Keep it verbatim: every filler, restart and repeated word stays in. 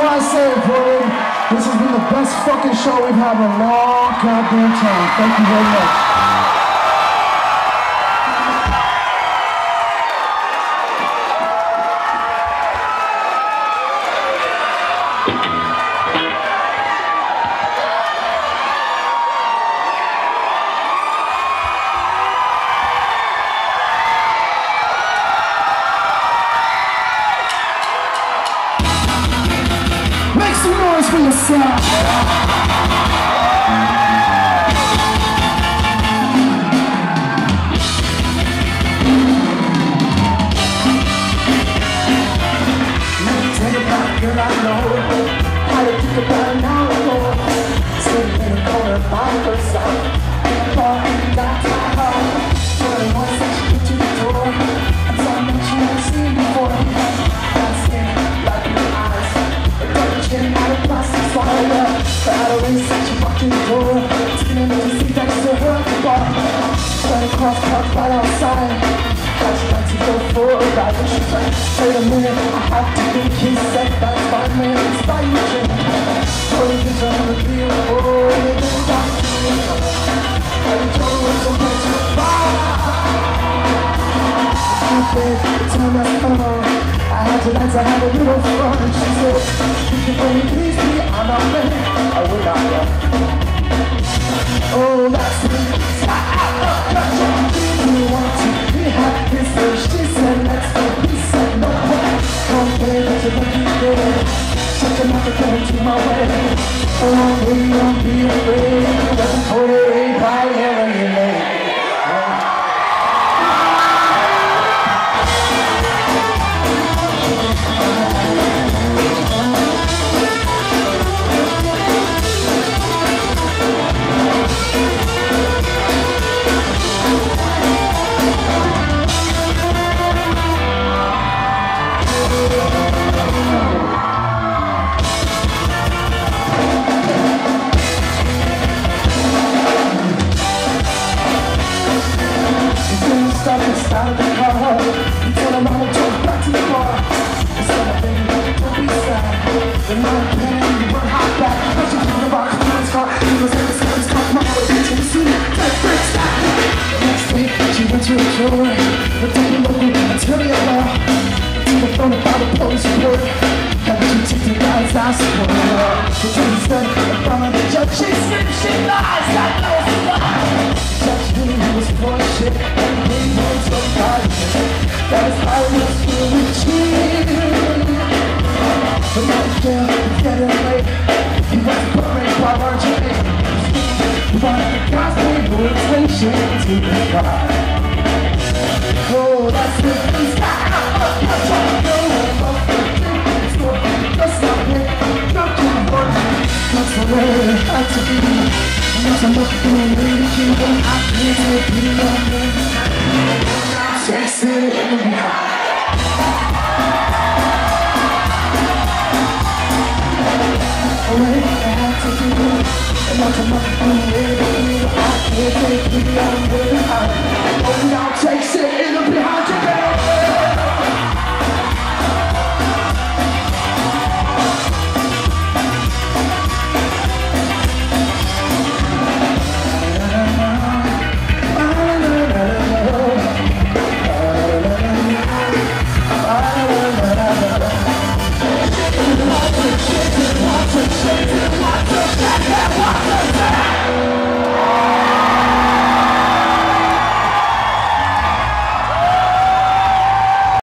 why I say it, Portland. This has been the best fucking show we've had in a long goddamn time. Thank you very much. Make some noise for yourself. Girl, I know how to think about an hour ago. Sitting in a corner by herself, thought that's my heart. But once that she get to the door, and something she never seen before. That skin, like your eyes, a dark chin, out of plastic swallow. Out of race, that she walked in the door, taking an empty seat next to her at the bar. Started cross parked right outside. She got to go for a ride, and she's like, wait a minute, I have to think he said that's my man, it's my mission. Oh, he's on the deal, oh, they didn't talk to me. I told her to get you far. Stupid, time has come, I had to like to have a little fun. She said, you can bring please me, I'm not ready, I will not go. Oh, that's me, stop, you want to be happy, so she said let's go, he said no way. Come baby, to make you good, such a mother coming to my way. Oh, we won't be afraid, wasn't forty-eight by ever you late. Out of the car, you tell him I'ma jump back to the bar. I said, baby, don't be sad. The night came, you run hot back. But you think about Cool's car. He was in the same spot, my boy, did you see me? Take break, stop. Next week, she went to the door. But take a look and tell me about. To the phone about the police report. How did you take the guy's ass for her? The judge said, in front of the judge, she said she lies. I know it's a lie. The judge knew he was full of shit. That is how it was feel with you. But now girl, it's getting late. You want to put me while aren't you in? You want the gospel motivation to the sky. Oh, that's the piece. Ah, ah, ah, ah, no, it's not it. Don't you work. That's the way it had to be. Once I'm looking at you, I can't take you on me. Sexy in the house. Away I have to do it. And not to much from where you I can't take you on the house. Oh, now take